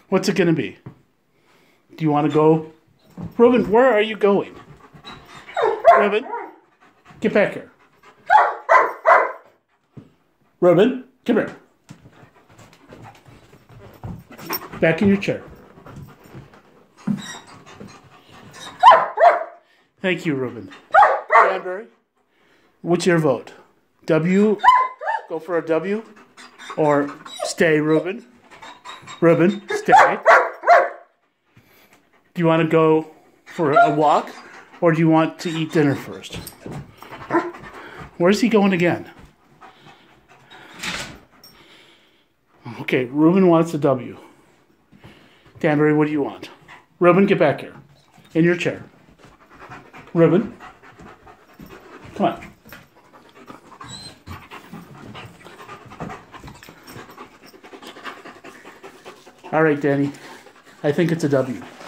What's it going to be? Do you want to go? Reuben, where are you going? Reuben, get back here. Reuben, come here. Back in your chair. Thank you, Reuben. Danbury, what's your vote? W? Go for a W? Or stay, Reuben? Reuben, stay. Do you want to go for a walk? Or do you want to eat dinner first? Where's he going again? Okay, Reuben wants a W. Danbury, what do you want? Reuben, get back here. In your chair. Reuben, come on. All right, Danny. I think it's a W.